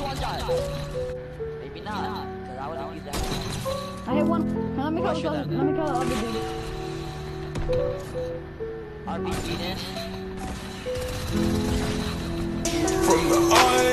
one shot. Maybe not, because I wouldn't use that. I hit one. Let me kill the other dude. RPG then. From the